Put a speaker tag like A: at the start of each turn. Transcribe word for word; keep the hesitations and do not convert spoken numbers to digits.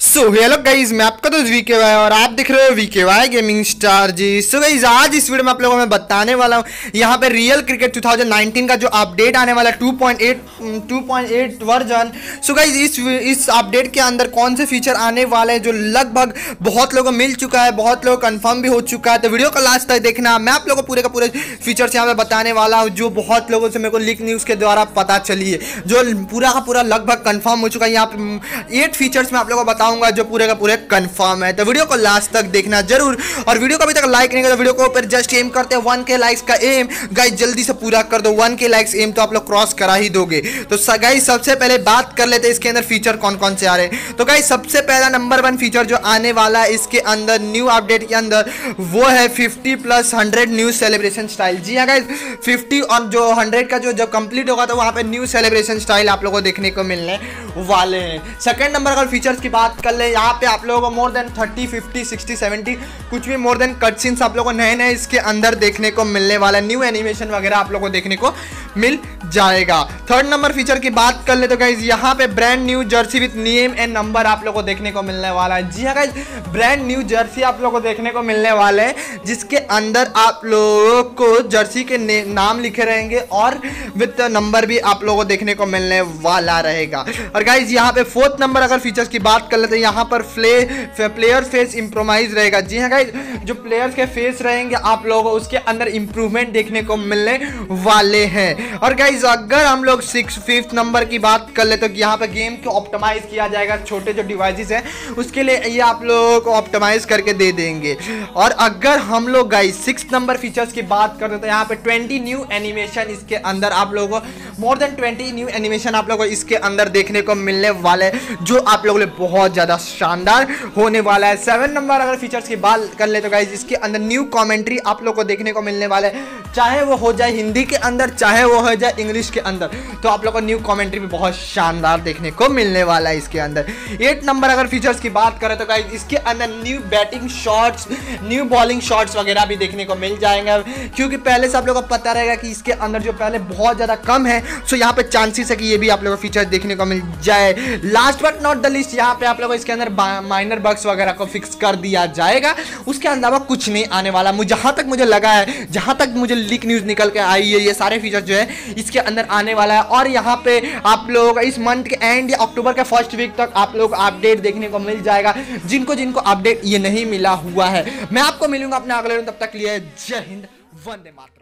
A: So hello guys, मैं आपका दोस्त वीके वाई और आप दिख रहे हो VK Y gaming star ji. So guys, आज इस वीडियो में आप लोगों को मैं बताने वाला हूँ यहाँ पे real cricket two thousand nineteen का जो अपडेट आने वाला है two point eight version. So guys, इस इस अपडेट के अंदर कौन से फीचर आने वाले हैं जो लगभग बहुत लोगों को मिल चुका है, बहुत लोगों को कंफर्म भी हो चुका है। तो वीडियो को लास्ट तक देखना, मैं आप लोगों को पूरे का पूरे फीचर्स यहाँ पे बताने वाला हूँ जो बहुत लोगों से मेरे को लीक न्यूज़ के द्वारा पता चली है, जो पूरा का पूरा लगभग कंफर्म हो चुका है। यहाँ पे एट फीचर्स मैं आप लोगों को बताऊंगा जो पूरे का पूरे कंफर्म है। तो वीडियो को लास्ट तक देखना जरूर, और वीडियो को अभी तक लाइक नहीं किया तो वीडियो को ऊपर जस्ट एम करते हैं वन के लाइक्स का एम। गाइस जल्दी से पूरा कर दो, वन के लाइक्स एम तो आप लोग क्रॉस करा ही दोगे। तो गाइस सबसे पहले बात कर लेते हैं इसके अंदर फीचर कौन कौन से आ रहे हैं। तो गाइस सबसे पहला नंबर वन फीचर जो आने वाला है इसके अंदर न्यू अपडेट के अंदर वो है fifty plus hundred new celebration style. जी हाँ गाइस, फिफ्टी और जो हंड्रेड का जो जब कंप्लीट होगा तो वहां पे न्यू सेलिब्रेशन स्टाइल आप लोगों को देखने को मिलने वाले हैं। सेकंड नंबर अगर फीचर्स की बात कर ले, यहाँ पे आप लोगों को more than thirty fifty sixty seventy कुछ भी मोर देन कट सीन्स आप लोगों को नए नए इसके अंदर देखने को मिलने वाला है। न्यू एनिमेशन वगैरह आप लोगों को देखने को मिल जाएगा। थर्ड नंबर फीचर की बात कर ले तो गाइज यहाँ पे brand new jersey with name and number आप लोगों को देखने को मिलने वाला है। जी हाँ गाइज, ब्रांड न्यू जर्सी आप लोगों को देखने को मिलने वाले हैं जिसके अंदर आप लोगों को जर्सी के नाम लिखे रहेंगे और विद नंबर भी आप लोगों को देखने को मिलने वाला रहेगा। और गाइज यहाँ पे फोर्थ नंबर अगर फीचर्स की बात कर लेते हैं, यहाँ पर फ्ले प्लेयर फेस इंप्रोवाइज रहेगा। जी हाँ गाइज, जो प्लेयर्स के फेस रहेंगे आप लोगों को उसके अंदर इंप्रूवमेंट देखने को मिलने वाले हैं। और गाइज अगर हम लोग सिक्स फिफ्थ नंबर की बात कर ले तो यहाँ पे गेम को ऑप्टिमाइज किया जाएगा, छोटे जो डिवाइसेस हैं उसके लिए ये आप लोगों को ऑप्टिमाइज करके दे देंगे। और अगर हम लोग गाइज सिक्स नंबर फीचर्स की बात करते तो यहाँ पे ट्वेंटी न्यू एनिमेशन इसके अंदर आप लोगों को more than twenty new animation आप लोगों को इसके अंदर देखने को मिलने वाले हैं जो आप लोगों के लिए बहुत ज्यादा शानदार होने वाला है। सेवन नंबर अगर फीचर्स की बात कर ले तो गाइज इसके अंदर न्यू कमेंट्री आप लोग को देखने को मिलने वाला है, चाहे वो हो जाए हिंदी के अंदर चाहे वो हो जाए इंग्लिश के अंदर, तो आप लोग को न्यू कमेंट्री भी बहुत शानदार देखने को मिलने वाला है इसके अंदर। एट नंबर अगर फीचर्स की बात करें तो गाइज इसके अंदर new batting shots, new bowling shots वगैरह भी देखने को मिल जाएंगे, क्योंकि पहले से आप लोगों को पता रहेगा कि इसके अंदर जो पहले बहुत ज्यादा कम है, सो यहाँ पे चांसेस है कि ये भी आप लोगों को फीचर देखने को मिल जाए। Last but not the least, यहाँ पे आप लोगों को इसके अंदर माइनर बग्स वगैरह को फिक्स कर दिया जाएगा, उसके अलावा कुछ नहीं आने वाला। मुझे जहां तक मुझे लगा है, जहां तक मुझे लीक न्यूज निकल के आई है, ये सारे फीचर जो है इसके अंदर आने वाला है। और यहाँ पे आप लोग इस मंथ के एंड या अक्टूबर के फर्स्ट वीक तक आप लोग अपडेट देखने को मिल जाएगा, जिनको जिनको अपडेट ये नहीं मिला हुआ है। मैं आपको मिलूंगा अपने अगले दिन, तब तक लिए जय हिंद, वंदे मातरम।